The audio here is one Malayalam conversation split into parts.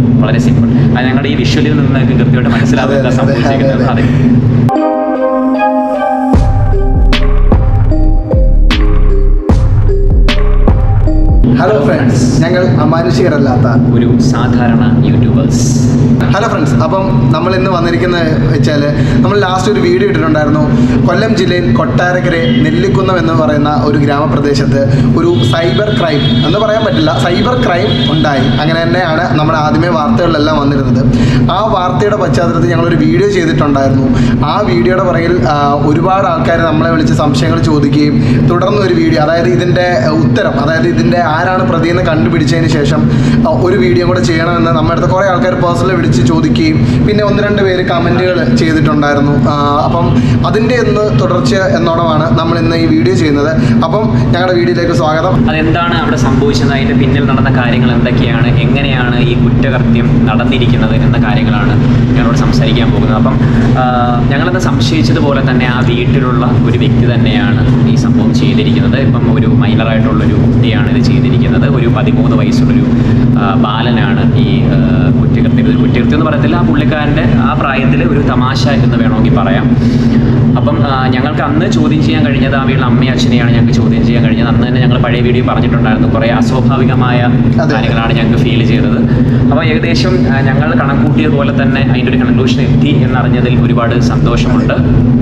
വളരെ സിമ്പിൾ. അത് ഞങ്ങളുടെ ഈ വിഷ്വലിൽ നിന്നൊക്കെ കൃത്യമായിട്ട് മനസ്സിലാവുക സംഭവിച്ചിരിക്കുന്നത്. അതെ. ഹലോ ഫ്രണ്ട്സ്, ഞങ്ങൾ അമാനുഷികരല്ലാത്ത ഒരു സാധാരണ യൂട്യൂബേഴ്സ്. ഹലോ ഫ്രണ്ട്സ്, അപ്പം നമ്മൾ ഇന്ന് വന്നിരിക്കുന്നത് വെച്ചാൽ നമ്മൾ ലാസ്റ്റ് ഒരു വീഡിയോ ഇട്ടിട്ടുണ്ടായിരുന്നു. കൊല്ലം ജില്ലയിൽ കൊട്ടാരക്കര നെല്ലിക്കുന്നം എന്ന് പറയുന്ന ഒരു ഗ്രാമപ്രദേശത്ത് ഒരു സൈബർ ക്രൈം എന്ന് പറയാൻ പറ്റില്ല, സൈബർ ക്രൈം ഉണ്ടായി. അങ്ങനെ തന്നെയാണ് നമ്മുടെ ആദ്യമേ വാർത്തകളിലെല്ലാം വന്നിരുന്നത്. ആ വാർത്തയുടെ പശ്ചാത്തലത്തിൽ ഞങ്ങളൊരു വീഡിയോ ചെയ്തിട്ടുണ്ടായിരുന്നു. ആ വീഡിയോയുടെ പുറകിൽ ഒരുപാട് ആൾക്കാർ നമ്മളെ വിളിച്ച് സംശയങ്ങൾ ചോദിക്കുകയും തുടർന്ന് ഒരു വീഡിയോ, അതായത് ഇതിൻ്റെ ഉത്തരം, അതായത് ഇതിൻ്റെ ആരാണ് പ്രതിയെന്ന് കണ്ടുപിടിച്ചതിന് ശേഷം ഒരു വീഡിയോ കൂടെ ചെയ്യണമെന്ന് നമ്മുടെ അടുത്ത് കുറേ ആൾക്കാർ പേഴ്സണലി വിളിച്ച് ചോദിക്കുകയും പിന്നെ 1-2 പേര് കമൻറ്റുകൾ ചെയ്തിട്ടുണ്ടായിരുന്നു. അപ്പം അതിൻ്റെ ഒന്ന് തുടർച്ച എന്നോണമാണ് നമ്മൾ ഇന്ന് ഈ വീഡിയോ ചെയ്യുന്നത്. അപ്പം ഞങ്ങളുടെ വീഡിയോയിലേക്ക് സ്വാഗതം. അതെന്താണ് അവിടെ സംഭവിച്ചത്, അതിൻ്റെ പിന്നിൽ നടന്ന കാര്യങ്ങൾ എന്തൊക്കെയാണ്, എങ്ങനെയാണ് ഈ കുറ്റകൃത്യം നടന്നിരിക്കുന്നത് എന്ന കാര്യങ്ങളാണ് ഞങ്ങളോട് സംസാരിക്കാൻ പോകുന്നത്. അപ്പം ഞങ്ങളെന്ന് സംശയിച്ചതുപോലെ തന്നെ ആ വീട്ടിലുള്ള ഒരു വ്യക്തി തന്നെയാണ് ഈ സംഭവം ചെയ്തിരിക്കുന്നത്. ഇപ്പം ഒരു മൈനറായിട്ടുള്ളൊരു കുട്ടിയാണ് ഇത് ചെയ്തിരിക്കുന്നത്. ഒരു 13 വയസ്സുള്ളൊരു ബാലനാണ് ഈ കുറ്റകൃത്യം. ഒരു കുറ്റകൃത്യം എന്ന് പറയത്തില്ല, ആ പുള്ളിക്കാരൻ്റെ ആ പ്രായത്തിൽ ഒരു തമാശ എന്ന് വേണമെങ്കിൽ പറയാം. അപ്പം ഞങ്ങൾക്ക് അന്ന് ചോദ്യം ചെയ്യാൻ കഴിഞ്ഞത് ആ വീട്ടിൽ അമ്മയും അച്ഛനെയാണ് ഞങ്ങൾക്ക് ചോദ്യം ചെയ്യാൻ കഴിഞ്ഞത്. അന്ന് തന്നെ ഞങ്ങൾ പഴയ വീഡിയോ പറഞ്ഞിട്ടുണ്ടായിരുന്നു, കുറേ അസ്വാഭാവികമായ കാര്യങ്ങളാണ് ഞങ്ങൾക്ക് ഫീൽ ചെയ്തത്. അപ്പോൾ ഏകദേശം ഞങ്ങൾ കണക്കൂട്ടിയതുപോലെ തന്നെ അതിൻ്റെ ഒരു കൺക്ലൂഷൻ എത്തി എന്നറിഞ്ഞതിൽ ഒരുപാട് സന്തോഷമുണ്ട്.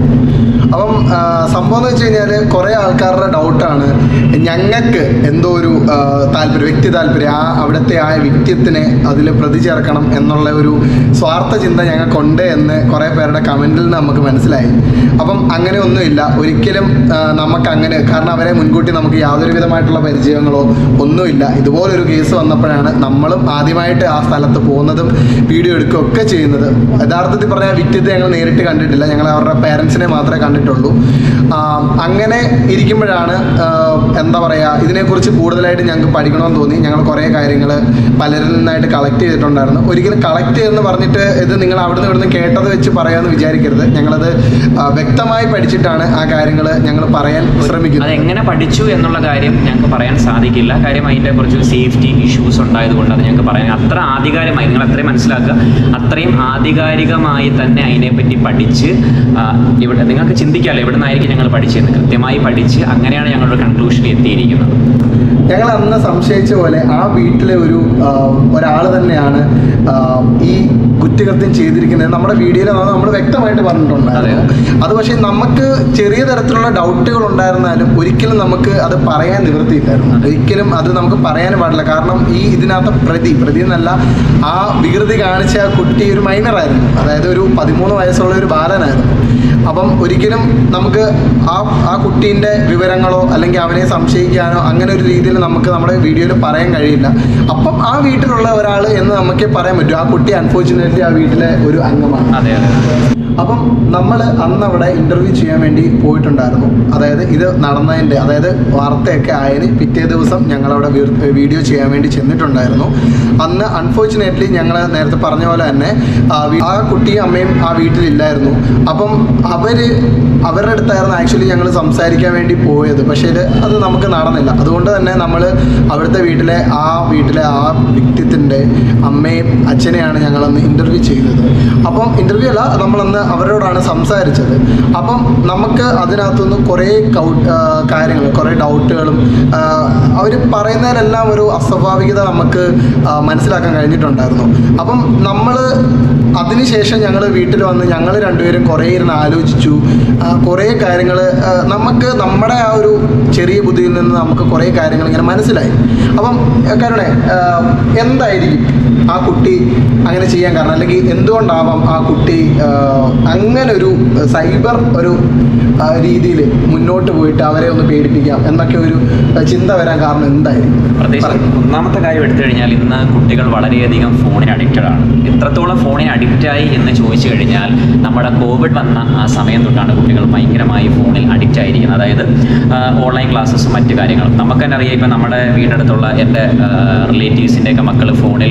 അപ്പം സംഭവം എന്ന് വെച്ച് കഴിഞ്ഞാൽ കുറേ ആൾക്കാരുടെ ഡൗട്ടാണ്, ഞങ്ങൾക്ക് എന്തോ ഒരു വ്യക്തി താല്പര്യം, അവിടുത്തെ ആ വ്യക്തിത്വത്തിനെ അതിൽ പ്രതി ചേർക്കണം എന്നുള്ള ഒരു സ്വാർത്ഥ ചിന്ത ഞങ്ങൾക്കുണ്ട് എന്ന് കുറേ പേരുടെ കമൻറ്റിൽ നിന്ന് നമുക്ക് മനസ്സിലായി. അപ്പം അങ്ങനെ ഒന്നുമില്ല, ഒരിക്കലും നമുക്കങ്ങനെ, കാരണം അവരെ മുൻകൂട്ടി നമുക്ക് യാതൊരു വിധമായിട്ടുള്ള പരിചയങ്ങളോ ഒന്നുമില്ല. ഇതുപോലൊരു കേസ് വന്നപ്പോഴാണ് നമ്മളും ആദ്യമായിട്ട് ആ സ്ഥലത്ത് പോകുന്നതും വീഡിയോ എടുക്കുകയൊക്കെ ചെയ്യുന്നത്. യഥാർത്ഥത്തിൽ പറഞ്ഞാൽ വ്യക്തിത്വം ഞങ്ങൾ നേരിട്ട് കണ്ടിട്ടില്ല, ഞങ്ങൾ അവരുടെ പേരൻസിനെ മാത്രമേ കണ്ടിട്ടുള്ളൂ. അങ്ങനെ ഇരിക്കുമ്പോഴാണ് എന്താ പറയുക, ഇതിനെക്കുറിച്ച് കൂടുതലായിട്ട് ഞങ്ങൾക്ക് പഠിക്കണമെന്ന് തോന്നി. ഞങ്ങൾ കുറേ കാര്യങ്ങൾ പലരിൽ നിന്നായിട്ട് കളക്ട് ചെയ്തിട്ടുണ്ടായിരുന്നു. ഒരിക്കലും കളക്ട് ചെയ്തെന്ന് പറഞ്ഞിട്ട് ഇത് നിങ്ങൾ അവിടുന്ന് ഇവിടുന്ന് കേട്ടത് വെച്ച് പറയാമെന്ന് വിചാരിക്കരുത്. ഞങ്ങളത് വ്യക്തമായി പഠിച്ചിട്ടാണ് ആ കാര്യങ്ങൾ ഞങ്ങൾ പറയാൻ ശ്രമിക്കുന്നത്. അതെങ്ങനെ പഠിച്ചു എന്നുള്ള കാര്യം ഞങ്ങൾക്ക് പറയാൻ സാധിക്കില്ല. കാര്യം അതിൻ്റെ കുറച്ച് സേഫ്റ്റി ഇഷ്യൂസ് ഉണ്ടായതുകൊണ്ട് അത് ഞങ്ങൾക്ക് പറയാൻ അത്ര ആധികാരികമായി, നിങ്ങൾ അത്രയും മനസ്സിലാക്കുക, അത്രയും ആധികാരികമായി തന്നെ അതിനെപ്പറ്റി പഠിച്ച് ഇവിടെ നിങ്ങൾക്ക് ചിന്തിക്കാമല്ലോ എവിടെ നിന്നായിരിക്കും ഞങ്ങൾ പഠിച്ചതെന്ന്. കൃത്യമായി പഠിച്ച് അങ്ങനെയാണ് ഞങ്ങളുടെ കൺക്ലൂഷനിൽ എത്തിയിരിക്കുന്നത്. ഞങ്ങൾ അന്ന് സംശയിച്ച പോലെ ആ വീട്ടിലെ ഒരാൾ തന്നെയാണ് ഈ കുറ്റകൃത്യം ചെയ്തിരിക്കുന്നത്. നമ്മുടെ വീഡിയോയിൽ നമ്മൾ വ്യക്തമായിട്ട് പറഞ്ഞിട്ടുണ്ടായിരുന്നു. അത് പക്ഷേ നമുക്ക് ചെറിയ തരത്തിലുള്ള ഡൗട്ടുകൾ ഉണ്ടായിരുന്നാലും ഒരിക്കലും നമുക്ക് അത് പറയാൻ നിവൃത്തിയില്ലായിരുന്നു. ഒരിക്കലും അത് നമുക്ക് പറയാൻ പാടില്ല. കാരണം ഇതിനകത്ത് പ്രതി എന്നല്ല, ആ വികൃതി കാണിച്ച ആ കുട്ടി ഒരു മൈനറായിരുന്നു, അതായത് ഒരു 13 വയസ്സുള്ള ഒരു ബാലനായിരുന്നു. അപ്പം ഒരിക്കലും നമുക്ക് ആ കുട്ടീൻ്റെ വിവരങ്ങളോ അല്ലെങ്കിൽ അവനെ സംശയിക്കാനോ അങ്ങനെ ഒരു രീതിയിൽ നമുക്ക് നമ്മുടെ വീഡിയോയിൽ പറയാൻ കഴിയില്ല. അപ്പം ആ വീട്ടിലുള്ള ഒരാൾ എന്ന് നമുക്കേ പറയാൻ പറ്റും. ആ കുട്ടി അൺഫോർച്ചുനേറ്റ്ലി ആ വീട്ടിലെ ഒരു അംഗമാണ്. അതെ. അപ്പം നമ്മൾ അന്ന് അവിടെ ഇൻ്റർവ്യൂ ചെയ്യാൻ വേണ്ടി പോയിട്ടുണ്ടായിരുന്നു. അതായത് ഇത് നടന്നതിൻ്റെ, അതായത് വാർത്തയൊക്കെ ആയതിന് പിറ്റേ ദിവസം ഞങ്ങളവിടെ വീഡിയോ ചെയ്യാൻ വേണ്ടി ചെന്നിട്ടുണ്ടായിരുന്നു. അന്ന് അൺഫോർച്ചുനേറ്റ്ലി ഞങ്ങൾ നേരത്തെ പറഞ്ഞ പോലെ തന്നെ ആ കുട്ടിയും അമ്മയും ആ വീട്ടിലില്ലായിരുന്നു. അപ്പം അവരുടെ അടുത്തായിരുന്നു ആക്ച്വലി ഞങ്ങൾ സംസാരിക്കാൻ വേണ്ടി പോയത്. പക്ഷേ അത് നമുക്ക് നടന്നില്ല. അതുകൊണ്ട് തന്നെ നമ്മൾ അവിടുത്തെ വീട്ടിലെ ആ വ്യക്തിത്വത്തിൻ്റെ അമ്മയും അച്ഛനെയാണ് ഞങ്ങളന്ന് ഇൻ്റർവ്യൂ ചെയ്തത്. അപ്പം ഇൻ്റർവ്യൂ അല്ല, നമ്മളന്ന് അവരോടാണ് സംസാരിച്ചത്. അപ്പം നമുക്ക് അതിനകത്തുനിന്ന് കുറേ കാര്യങ്ങൾ, കുറേ ഡൗട്ടുകളും അവർ പറയുന്നതിലെല്ലാം ഒരു അസ്വാഭാവികത നമുക്ക് മനസ്സിലാക്കാൻ കഴിഞ്ഞിട്ടുണ്ടായിരുന്നു. അപ്പം നമ്മൾ അതിനുശേഷം ഞങ്ങൾ വീട്ടിൽ വന്ന് ഞങ്ങൾ രണ്ടുപേരും കുറേ ഇരുന്ന് ആലോചിച്ചു. കുറേ കാര്യങ്ങൾ നമുക്ക് നമ്മുടെ ആ ഒരു ചെറിയ ബുദ്ധിയിൽ നിന്ന് നമുക്ക് കുറേ കാര്യങ്ങൾ ഇങ്ങനെ മനസ്സിലായി. അപ്പം കരുണേ, എന്തായിരിക്കും ആ കുട്ടി അങ്ങനെ ചെയ്യാൻ കാരണം, അല്ലെങ്കിൽ എന്തുകൊണ്ടാവാം ആ കുട്ടി അങ്ങനെ ഒരു സൈബർ ഒരു രീതിയിൽ മുന്നോട്ട് പോയിട്ട് അവരെ ഒന്ന് പേടിപ്പിക്കാം എന്നൊക്കെ ഒരു ചിന്ത വരാൻ കാരണം എന്തായിരിക്കും? പ്രത്യേകിച്ച് ഒന്നാമത്തെ കാര്യം എടുത്തു കഴിഞ്ഞാൽ ഇന്ന് കുട്ടികൾ വളരെയധികം ഫോണിന് അഡിക്റ്റഡ് ആണ്. എത്രത്തോളം ഫോണിന് അഡിക്റ്റായി എന്ന് ചോദിച്ചു കഴിഞ്ഞാൽ നമ്മുടെ കോവിഡ് വന്ന ആ സമയം തൊട്ടാണ് കുട്ടികൾ ഭയങ്കരമായി ഫോണിൽ അഡിക്റ്റ് ആയിരിക്കുന്നത്. അതായത് ഓൺലൈൻ ക്ലാസ്സസും മറ്റു കാര്യങ്ങളും നമുക്ക് തന്നെ അറിയാം. ഇപ്പം നമ്മുടെ വീടിനടുത്തുള്ള എൻ്റെ റിലേറ്റീവ്സിൻ്റെയൊക്കെ മക്കൾ ഫോണിൽ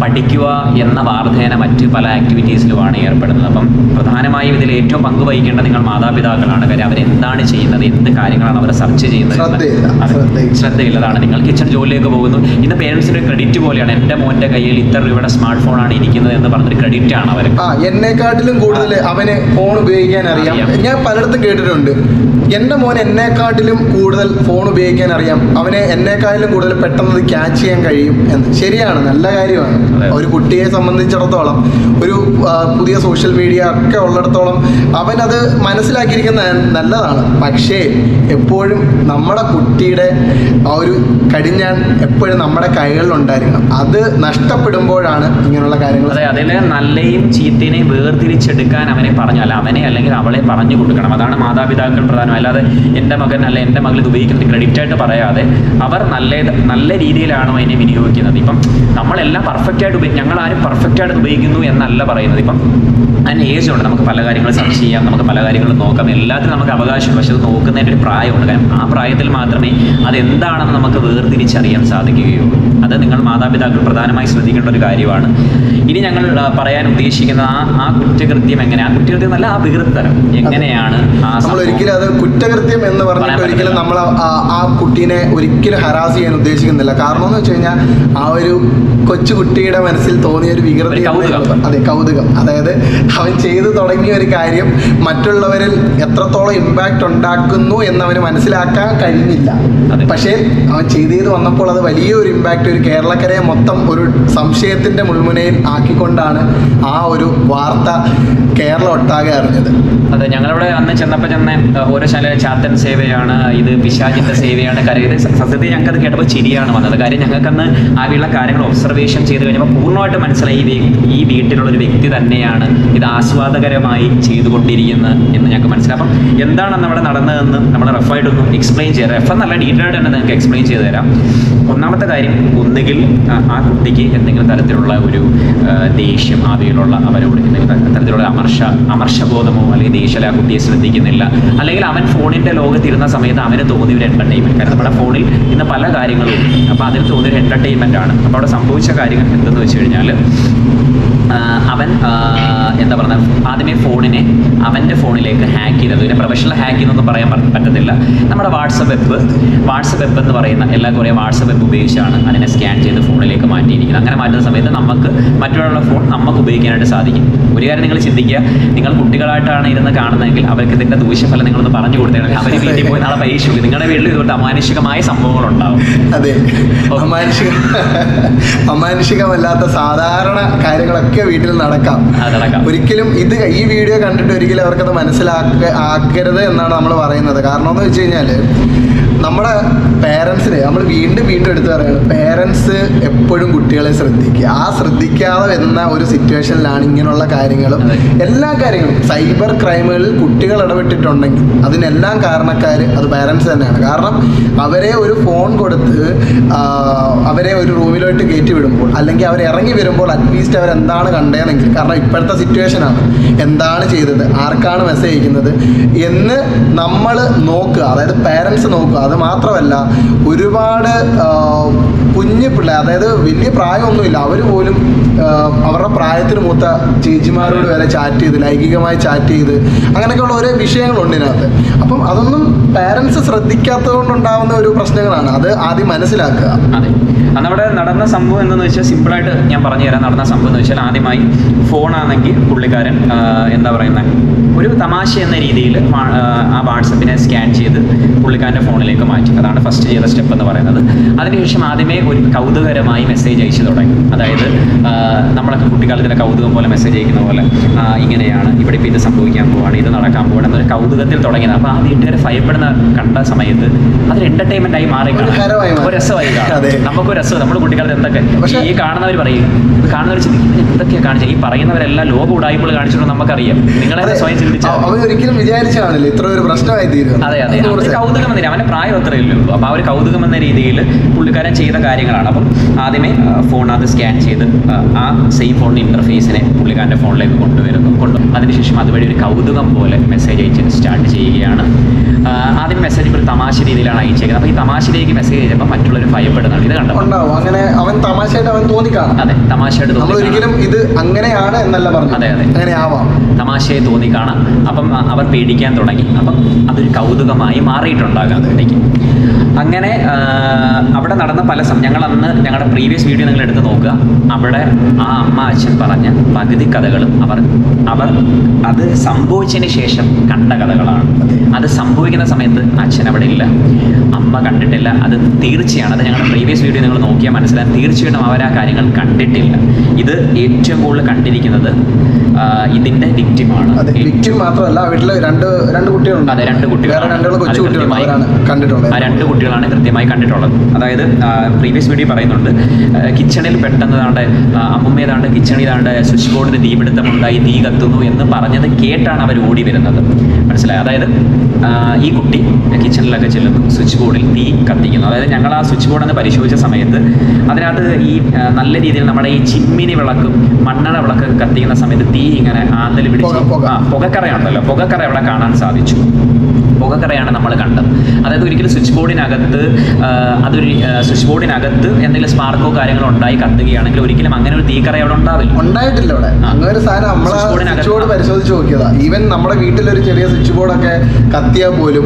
പഠിക്കുക എന്ന വാർദ്ധേന മറ്റ് പല ആക്ടിവിറ്റീസിലുമാണ് ഏർപ്പെടുന്നത്. അപ്പം പ്രധാനമായും ഇതിൽ ഏറ്റവും പങ്കുവഹിക്കേണ്ട നിങ്ങൾ മാതാപിതാക്കളാണ്. കാര്യം അവരെന്താണ് ചെയ്യുന്നത്, എന്ത് കാര്യങ്ങളാണ് അവർ സെർച്ച് ചെയ്യുന്നത്, ശ്രദ്ധയില്ലതാണ്. നിങ്ങൾ കിച്ചൺ ജോലിയിലേക്ക് പോകുന്നു. ഇന്ന് പേരൻസിന്റെ ക്രെഡിറ്റ് പോലെയാണ്, എൻ്റെ മോൻ്റെ കയ്യിൽ ഇത്ര രൂപയുടെ സ്മാർട്ട് ഫോണാണ് ഇരിക്കുന്നത് എന്ന് പറഞ്ഞൊരു ക്രെഡിറ്റ് ആണ് അവർ. എന്നെക്കാട്ടിലും കൂടുതൽ അവന് ഫോൺ ഉപയോഗിക്കാൻ അറിയാം. ഞാൻ പലയിടത്തും കേട്ടിട്ടുണ്ട്, എൻ്റെ മോൻ എന്നെക്കാട്ടിലും കൂടുതൽ ഫോൺ ഉപയോഗിക്കാൻ അറിയാം, അവനെ എന്നെക്കാട്ടിലും കൂടുതൽ പെട്ടെന്ന് ക്യാച്ച് ചെയ്യാൻ കഴിയും എന്ന്. ശരിയാണ്, നല്ല കാര്യമാണ്. ഒരു കുട്ടിയെ സംബന്ധിച്ചിടത്തോളം ഒരു പുതിയ സോഷ്യൽ മീഡിയ ഒക്കെ ഉള്ളിടത്തോളം അവനത് മനസ്സിലാക്കിയിരിക്കുന്നത് നല്ലതാണ്. പക്ഷേ എപ്പോഴും നമ്മുടെ കുട്ടിയുടെ ആ ഒരു കടിഞ്ഞാൻ എപ്പോഴും നമ്മുടെ കൈകളിലുണ്ടായിരിക്കണം. അത് നഷ്ടപ്പെടുമ്പോഴാണ് ഇങ്ങനെയുള്ള കാര്യങ്ങൾ. അതെ, അതിൽ നല്ലയും ചീത്തനെയും വേർതിരിച്ചെടുക്കാൻ അവനെ പറഞ്ഞു, അല്ല അവനെ അല്ലെങ്കിൽ അവളെ പറഞ്ഞു കൊടുക്കണം. അതാണ് മാതാപിതാക്കൾ പ്രധാനം. അല്ലാതെ എൻ്റെ മകൻ അല്ല എൻ്റെ മകൾ ഇത് ഉപയോഗിക്കുന്നത് ക്രെഡിറ്റായിട്ട് പറയാതെ അവർ നല്ല രീതിയിലാണോ അതിനെ വിനിയോഗിക്കുന്നത്. ഇപ്പം നമ്മളെല്ലാം പെർഫെക്റ്റായിട്ട് ഞങ്ങളാരും പെർഫെക്റ്റായിട്ട് ഉപയോഗിക്കുന്നു എന്നല്ല പറയുന്നത്. ഇപ്പം അതിന് ഏജ് ഉണ്ട്, നമുക്ക് പല കാര്യങ്ങൾ സെർച്ച് ചെയ്യാം, നമുക്ക് പല കാര്യങ്ങളും നോക്കാം, എല്ലാത്തിനും നമുക്ക് അവകാശം. പക്ഷെ അത് നോക്കുന്നതിൻ്റെ ഒരു പ്രായമുണ്ട്. കാരണം ആ പ്രായത്തിൽ മാത്രമേ അതെന്താണെന്ന് നമുക്ക് വേർതിരിച്ചറിയാൻ സാധിക്കുകയുള്ളൂ. അത് നിങ്ങൾ മാതാപിതാക്കൾ പ്രധാനമായി ശ്രദ്ധിക്കേണ്ട ഒരു കാര്യമാണ്. ഇനി ഞങ്ങൾ പറയാൻ ഉദ്ദേശിക്കുന്ന ആ കുറ്റകൃത്യം എങ്ങനെ, ആ കുറ്റകൃത്യം നല്ല ആ വികൃതരം എങ്ങനെയാണ്. നമ്മൾ ഒരിക്കലും അത് കുറ്റകൃത്യം എന്ന് പറഞ്ഞിട്ട് ഒരിക്കലും നമ്മൾ ആ കുട്ടീനെ ഒരിക്കലും ഹരാസ് ചെയ്യാൻ ഉദ്ദേശിക്കുന്നില്ല. കാരണം എന്ന് വെച്ച് കഴിഞ്ഞാൽ ആ ഒരു കൊച്ചു കുട്ടിയുടെ മനസ്സിൽ തോന്നിയ ഒരു വികൃതി, അതെ, കൗതുകം. അതായത് അവൻ ചെയ്തു തുടങ്ങിയ ഒരു കാര്യം മറ്റുള്ളവരിൽ എത്രത്തോളം ഇമ്പാക്റ്റ് ഉണ്ടാക്കുന്നു എന്നവന് മനസ്സിലാക്കാൻ കഴിഞ്ഞില്ല. പക്ഷേ അവൻ ചെയ്ത് വന്നപ്പോൾ അത് വലിയൊരു ഇമ്പാക്റ്റ്, ഒരു കേരളക്കരയെ മൊത്തം ഒരു സംശയത്തിന്റെ മുൾമുനയിൽ ആക്കിക്കൊണ്ടാണ് ആ ഒരു വാർത്ത കേരളം ഒട്ടാകെ അറിഞ്ഞത്. അതെ, ഞങ്ങളവിടെ അന്ന് ചെന്നപ്പോൾ ഓരോ ചാത്തൻ സേവയാണ്, ഇത് പിശാചിന്റെ സേവയാണ്. കാര്യം ഇത് സത്യത്തിൽ ഞങ്ങൾക്കത് കേട്ടപ്പോൾ ചിരിയാണ് വന്നത്. കാര്യം ഞങ്ങൾക്കന്ന് ആവിയുള്ള കാര്യങ്ങൾ ഒബ്സർവേഷൻ ചെയ്ത് കഴിഞ്ഞപ്പോൾ പൂർണ്ണമായിട്ട് മനസ്സിലായി ഈ വീട്ടിലുള്ളൊരു വ്യക്തി തന്നെയാണ് ഇത് ആസ്വാദകരമായി ചെയ്തുകൊണ്ടിരിക്കുന്നത് എന്ന് ഞങ്ങൾക്ക് മനസ്സിലായി. അപ്പം എന്താണ് അവിടെ നടന്നതെന്ന് നമ്മൾ റഫായിട്ടൊന്ന് എക്സ്പ്ലെയിൻ ചെയ്യാം. റഫ് നല്ല ഡീറ്റെയിൽ ആയിട്ട് തന്നെ നിങ്ങൾക്ക് എക്സ്പ്ലെയിൻ ചെയ്ത് തരാം. ഒന്നാമത്തെ കാര്യം, ഒന്നുകിൽ ആ കുട്ടിക്ക് എന്തെങ്കിലും തരത്തിലുള്ള ഒരു ദേഷ്യം ആവിയിലുള്ള അവരോട് എന്തെങ്കിലും തരത്തിലുള്ള അമർഷബോധമോ അല്ലെങ്കിൽ ദേഷ്യം ആ കുട്ടിയെ ശ്രദ്ധിക്കുന്നില്ല, അല്ലെങ്കിൽ അവൻ ഫോണിൻ്റെ ലോകത്തിരുന്ന സമയത്ത് അവന് തോന്നിയ ഒരു എൻ്റർടൈൻമെൻറ്റ്. കാരണം നമ്മുടെ ഫോണിൽ ഇന്ന് പല കാര്യങ്ങളും ഉണ്ട്. അപ്പോൾ അതിൽ തോന്നിയൊരു എൻ്റർടൈൻമെൻ്റ് ആണ്. അപ്പോൾ അവിടെ സംഭവിച്ച കാര്യങ്ങൾ എന്തെന്ന് വെച്ച് കഴിഞ്ഞാൽ, അവൻ എന്താ പറയുക, ആദ്യമേ ഫോണിനെ അവൻ്റെ ഫോണിലേക്ക് ഹാക്ക് ചെയ്തത്. ഇതിനെ പ്രൊഫഷണൽ ഹാക്ക് എന്നൊന്നും പറയാൻ പറ്റത്തില്ല. നമ്മുടെ വാട്സപ്പ് വെബ് എന്ന് പറയുന്ന എല്ലാ കുറേ വാട്സപ്പ് വെബ് ഉപയോഗിച്ചാണ് അതിനെ സ്കാൻ ചെയ്ത് ഫോണിലേക്ക് മാറ്റിയിരിക്കുന്നത്. അങ്ങനെ മാറ്റുന്ന സമയത്ത് നമുക്ക് മറ്റുള്ള ഫോൺ നമുക്ക് ഉപയോഗിക്കാനായിട്ട് സാധിക്കും. ഒരു കാര്യം നിങ്ങൾ ചിന്തിക്കുക, നിങ്ങൾ കുട്ടികളായിട്ടാണ് ഇരുന്ന് കാണുന്നതെങ്കിൽ അവർക്ക് ഇതിൻ്റെ ദൂഷ്യഫലം നിങ്ങളൊന്ന് പറഞ്ഞു കൊടുത്തേണെങ്കിൽ അവർ വീട്ടിൽ പോയി നാളെ പരീക്ഷ നിങ്ങളുടെ വീട്ടിൽ ഇതുപോലത്തെ അമാനുഷികമായ സംഭവങ്ങളുണ്ടാവും. അതെ, അമാനുഷികമല്ലാത്ത സാധാരണ കാര്യങ്ങളൊക്കെ വീട്ടിൽ നടക്കാം. ഒരിക്കലും ഈ വീഡിയോ കണ്ടിട്ട് ഒരിക്കലും അവർക്കത് മനസ്സിലാക്കരുത് എന്നാണ് നമ്മൾ പറയുന്നത്. കാരണം എന്ന് വെച്ച് കഴിഞ്ഞാൽ നമ്മുടെ പേരൻസിന് നമ്മൾ വീണ്ടും എടുത്ത് പറയുന്നത്, പേരൻസ് എപ്പോഴും കുട്ടികളെ ശ്രദ്ധിക്കുക. ആ ശ്രദ്ധിക്കാതെ വരുന്ന ഒരു സിറ്റുവേഷനിലാണ് ഇങ്ങനെയുള്ള കാര്യങ്ങളും എല്ലാ കാര്യങ്ങളും സൈബർ ക്രൈമുകളിൽ കുട്ടികൾ ഇടപെട്ടിട്ടുണ്ടെങ്കിൽ അതിനെല്ലാം കാരണക്കാർ അത് പേരൻസ് തന്നെയാണ്. കാരണം അവരെ ഒരു ഫോൺ കൊടുത്ത് അവരെ ഒരു റൂമിലോട്ട് കയറ്റി വിടുമ്പോൾ, അല്ലെങ്കിൽ അവർ ഇറങ്ങി വരുമ്പോൾ അറ്റ്ലീസ്റ്റ് അവരെന്താണ് കണ്ടതെങ്കിൽ, കാരണം ഇപ്പോഴത്തെ സിറ്റുവേഷനാണ്, എന്താണ് ചെയ്തത്, ആർക്കാണ് മെസ്സേജ് അയക്കുന്നത് എന്ന് നമ്മൾ നോക്കുക. അതായത് പേരൻസ് നോക്കുക. അത് മാത്രമല്ല, ഒരുപാട് കുഞ്ഞു പിള്ളേർ, അതായത് വലിയ പ്രായമൊന്നുമില്ല, അവർ പോലും അവരുടെ പ്രായത്തിന് മൂത്ത ചേച്ചിമാരോട് വരെ ചാറ്റ് ചെയ്ത്, ലൈംഗികമായി ചാറ്റ് ചെയ്ത്, അങ്ങനെയൊക്കെയുള്ള ഓരോ വിഷയങ്ങളുണ്ട് ഇതിനകത്ത്. അപ്പം അതൊന്നും പേരൻസ് ശ്രദ്ധിക്കാത്തത് കൊണ്ടുണ്ടാകുന്ന ഒരു പ്രശ്നങ്ങളാണ്. അത് ആദ്യം മനസ്സിലാക്കുക. അതെ, അന്നവിടെ നടന്ന സംഭവം എന്തെന്ന് വെച്ചാൽ സിമ്പിളായിട്ട് ഞാൻ പറഞ്ഞുതരാം. നടന്ന സംഭവം എന്ന് വെച്ചാൽ, ആദ്യമായി ഫോണാണെങ്കിൽ പുള്ളിക്കാരൻ എന്താ പറയുന്നത്, ഒരു തമാശ എന്ന രീതിയിൽ ആ വാട്സപ്പിനെ സ്കാൻ ചെയ്ത് പുള്ളിക്കാരൻ്റെ ഫോണിലേക്ക് മാറ്റി. അതാണ് ഫസ്റ്റ് ചെയ്ത സ്റ്റെപ്പ് എന്ന് പറയുന്നത്. അതിനുശേഷം ആദ്യമേ ഒരു കൗതുകരമായി മെസ്സേജ് അയച്ചു തുടങ്ങി. അതായത് നമ്മളൊക്കെ കുട്ടിക്കാലത്തിൻ്റെ കൗതുകം പോലെ മെസ്സേജ് അയക്കുന്ന പോലെ, ഇങ്ങനെയാണ് ഇവിടെ ഇപ്പോൾ ഇത് സംഭവിക്കാൻ പോവാണ്, ഇത് നടക്കാൻ പോവാണ് എന്നൊരു കൗതുകത്തിൽ തുടങ്ങിയത്. അപ്പോൾ ആ വീട്ടുകാർ ഭയപ്പെടുന്ന കണ്ട സമയത്ത് അതൊരു എൻ്റർടൈൻമെൻ്റ് ആയി മാറി, ഒരു രസമായി കാണും. നമുക്കൊരു രസം. നമ്മുടെ കുട്ടിക്കാലത്ത് എന്തൊക്കെ ഈ കാണുന്നവർ പറയും, കാണുന്നവർ ചിന്തിക്കും എന്തൊക്കെയാണ് കാണിച്ചത്, ഈ പറയുന്നവരെല്ലാം ലോക ഉടായ്പകൾ കാണിച്ചിട്ടുണ്ടെന്ന് നമുക്കറിയാം. നിങ്ങളെ സ്വയം ചിന്തിച്ചാൽ ഒരിക്കലും വിചാരിച്ചാണല്ലോ ഇത്ര ഒരു പ്രശ്നമായി തീരും. അതെ, കൗതുകം എന്ന അവൻ്റെ പ്രായം അത്രയല്ലേ ഉള്ളൂ. അപ്പോൾ ആ ഒരു കൗതുകം എന്ന രീതിയിൽ പുള്ളിക്കാരൻ ചെയ്ത കാര്യങ്ങളാണ്. അപ്പം ആദ്യമേ ഫോൺ അത് സ്കാൻ ചെയ്ത് ആ സെയിം ഫോണിന് ഇൻ്റർഫേസിനെ പുള്ളിക്കാരൻ്റെ ഫോണിലേക്ക് കൊണ്ടുവരുന്നു. അതിനുശേഷം അതുവഴി ഒരു കൗതുകം പോലെ മെസ്സേജ് അയച്ച് സ്റ്റാർട്ട് ചെയ്യുകയാണ്. ആദ്യം മെസ്സേജ് ഒരു തമാശ രീതിയിലാണ് അയച്ചേക്കുന്നത്. അപ്പോൾ ഈ തമാശയിലേക്ക് മെസ്സേജ് ചെയ്തപ്പോൾ മറ്റുള്ളവർ ഭയപ്പെടുന്നതാണ്. ഇത് കണ്ടോ ഉണ്ടാവും അങ്ങനെ അവൻ തമാശയായിട്ട് അവൻ തോന്നിക്കാണും. അതെ, തമാശയായിട്ട് തോന്നി. ഒരിക്കലും ഇത് അങ്ങനെയാണ് എന്നല്ല പറഞ്ഞു. അതെ അതെ, അങ്ങനെ ആവാം, തമാശയെ തോന്നിക്കാണാം. അപ്പം അവർ പേടിക്കാൻ തുടങ്ങി. അപ്പം അതൊരു കൗതുകമായി മാറിയിട്ടുണ്ടാകാം അതിലേക്ക്. അങ്ങനെ അവിടെ നടന്ന പല ഞങ്ങൾ അന്ന് ഞങ്ങളുടെ പ്രീവിയസ് വീഡിയോ നിങ്ങൾ എടുത്ത് നോക്കുക. അവിടെ ആ അമ്മ അച്ഛൻ പറഞ്ഞ പകുതി കഥകളും അവർ അത് സംഭവിച്ചതിന് ശേഷം കണ്ട കഥകളാണ്. അത് സംഭവിക്കുന്ന സമയത്ത് അച്ഛൻ അവിടെ ഇല്ല, അമ്മ കണ്ടിട്ടില്ല. അത് തീർച്ചയാണ്. അത് ഞങ്ങളുടെ പ്രീവിയസ് വീഡിയോ നിങ്ങൾ നോക്കിയാൽ മനസ്സിലാകും. തീർച്ചയായിട്ടും അവർ ആ കാര്യങ്ങൾ കണ്ടിട്ടില്ല. ഇത് ഏറ്റവും കൂടുതൽ കണ്ടിരിക്കുന്നത് ഇതിന്റെ വിക്ടിമാണ്. വിക്ടിം മാത്രമല്ല, വീട്ടിൽ രണ്ട് കുട്ടികളുണ്ട്. അതെ, 2 കുട്ടികൾ കണ്ടിട്ടുള്ളത്. ആ 2 കുട്ടികളാണ് കൃത്യമായി കണ്ടിട്ടുള്ളത്. അതായത് പ്രീവിയസ് വീഡിയോ പറയുന്നുണ്ട്, കിച്ചണിൽ പെട്ടെന്ന് അമ്മുമ്മേതാണ്ട് കിച്ചണിലാണ്ട് സ്വിച്ച് ബോർഡിന് തീപിടുത്തമുണ്ടായി, തീ കത്തുന്നു എന്ന് പറഞ്ഞത് കേട്ടാണ് അവർ ഓടി വരുന്നത്. മനസ്സിലായി? അതായത് ഈ കുട്ടി കിച്ചണിലൊക്കെ ചെല്ലുന്നു, സ്വിച്ച് ബോർഡിൽ തീ കത്തിക്കുന്നു. അതായത് ഞങ്ങൾ ആ സ്വിച്ച് ബോർഡ് എന്ന് പരിശോധിച്ച സമയത്ത് അതിനകത്ത് ഈ നല്ല രീതിയിൽ നമ്മുടെ ഈ ചിമ്മിനി വിളക്കും മണ്ണെണ്ണ വിളക്കൊക്കെ കത്തിക്കുന്ന സമയത്ത് തീ ഇങ്ങനെ ആന്തൽ പിടിച്ച് പുകക്കറയുണ്ടല്ലോ, പുകക്കറ അവിടെ കാണാൻ സാധിച്ചു. പുകക്കറയാണ് നമ്മൾ കണ്ടത്. അതായത് ഒരിക്കലും സ്വിച്ച് ബോർഡിനകത്ത് സ്വിച്ച് ബോർഡിനകത്ത് എന്തെങ്കിലും സ്പാർക്കോ കാര്യങ്ങളോ ഉണ്ടായി കത്തുകയാണെങ്കിൽ ഒരിക്കലും അങ്ങനെ ഒരു തീക്കറ അവിടെ ഉണ്ടായിട്ടില്ല. അവിടെ അങ്ങനെ ഒരു സാധനം നമ്മളെ സ്വിച്ച് ബോർഡ് പരിശോധിച്ച് നോക്കിയതാ. ഈവൻ നമ്മുടെ വീട്ടിലൊരു ചെറിയ സ്വിച്ച് ബോർഡൊക്കെ കത്തിയാൽ പോലും